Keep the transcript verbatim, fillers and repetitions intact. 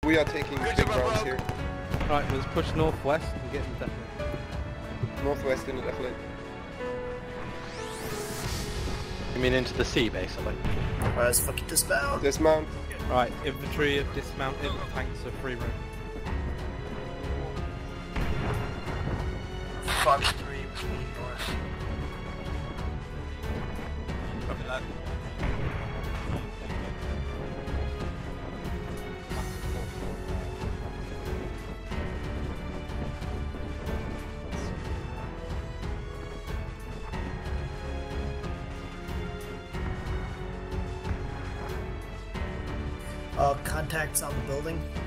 We are taking Good big job, rounds Rob. here. Right, let's push northwest and get them definitely. Northwest indefinitely. You mean into the sea, basically? Where's fucking dismount? Dismount. Right, infantry have dismounted, tanks are free room. Fox three, north. Copy that. Uh, contacts on the building.